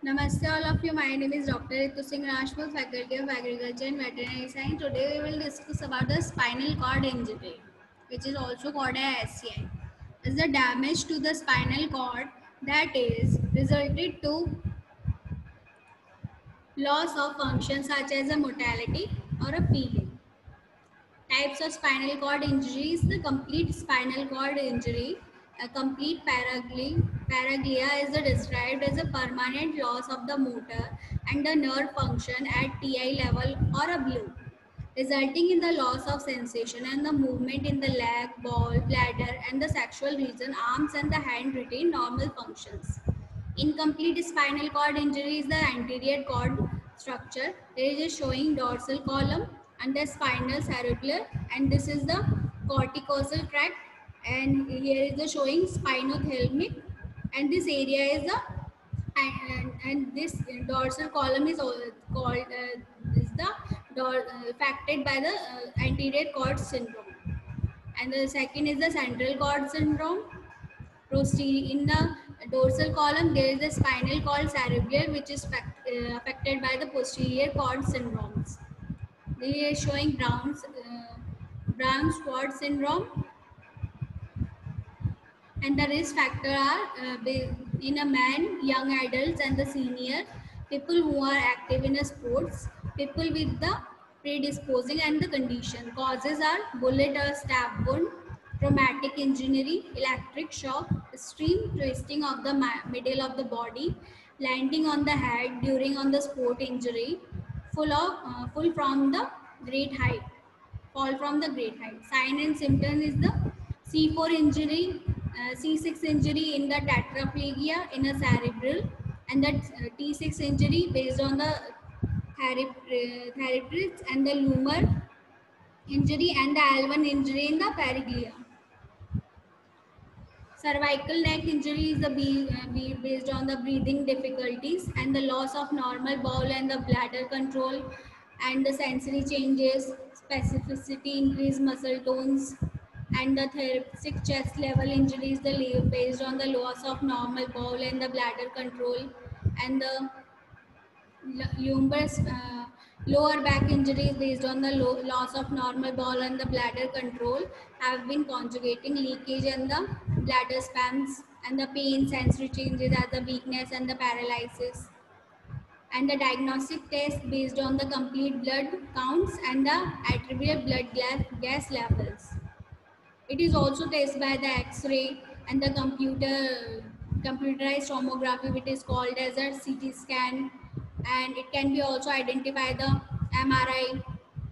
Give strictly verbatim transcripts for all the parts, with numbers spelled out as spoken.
Namaste all of you. My name is Doctor Ritu Singh Rajput, Faculty of Agriculture and Veterinary Science. Today we will discuss about the spinal cord injury, which is also called as S C I. Is the damage to the spinal cord that is resulted to loss of function such as a mortality or a peeling. Types of spinal cord injuries: the complete spinal cord injury. A complete paraglia, paraglia is described as a permanent loss of the motor and the nerve function at T I level or a blue, resulting in the loss of sensation and the movement in the leg, ball, bladder, and the sexual region. Arms and the hand retain normal functions. Incomplete spinal cord injury is the anterior cord structure. There is a showing dorsal column and the spinal cerebellum, and this is the cortical tract, and here is the showing spinothalamic, and this area is the and, and, and this dorsal column is al- called uh, is the dor- uh, affected by the uh, anterior cord syndrome, and the second is the central cord syndrome. Posterior in the dorsal column, there is a spinal cord cerebellum, which is fact, uh, affected by the posterior cord syndromes. They are showing Brown's uh, Brown Schwartz syndrome, and the risk factor are uh, in a man, young adults, and the senior people who are active in a sports, people with the predisposing and the condition. Causes are bullet or stab wound, traumatic injury, electric shock, extreme twisting of the middle of the body, landing on the head during on the sport injury, full of uh, full from the great height, fall from the great height. Sign and symptom is the C four injury, uh, C six injury in the tetraplegia in a cerebral, and that uh, T six injury based on the therapist, and the lumbar injury, and the L one injury in the periglia. Cervical neck injury is the be, uh, be based on the breathing difficulties and the loss of normal bowel and the bladder control, and the sensory changes, specificity, increased muscle tones, and the therapeutic chest level injuries the based on the loss of normal bowel and the bladder control, and the lumbar uh, lower back injuries based on the low, loss of normal bowel and the bladder control have been conjugating leakage and the bladder spasms, and the pain, sensory changes as the weakness and the paralysis, and the diagnostic test based on the complete blood counts and the arterial blood gas, gas levels. It is also tested by the X-ray and the computer computerized tomography, which is called as a C T scan, and it can be also identify the M R I.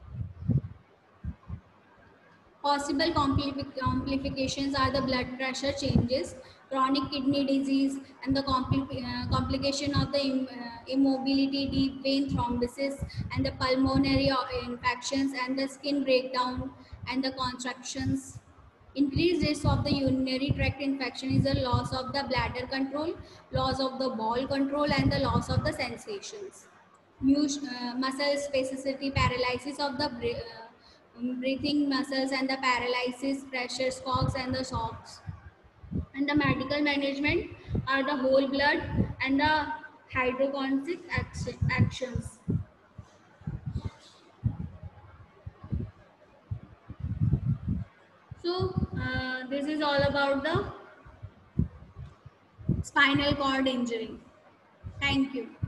Possible compli- complications are the blood pressure changes, chronic kidney disease, and the compli- uh, complication of the Im- uh, immobility, deep vein thrombosis, and the pulmonary uh, infections, and the skin breakdown, and the contractions. Increased risk of the urinary tract infection is the loss of the bladder control, loss of the bowel control, and the loss of the sensations. Mus- uh, muscle spasticity, paralysis of the bre- uh, breathing muscles, and the paralysis, pressure shocks, and the shocks. And the medical management are the whole blood and the hydrocontic action- actions. So, uh, this is all about the spinal cord injury. Thank you.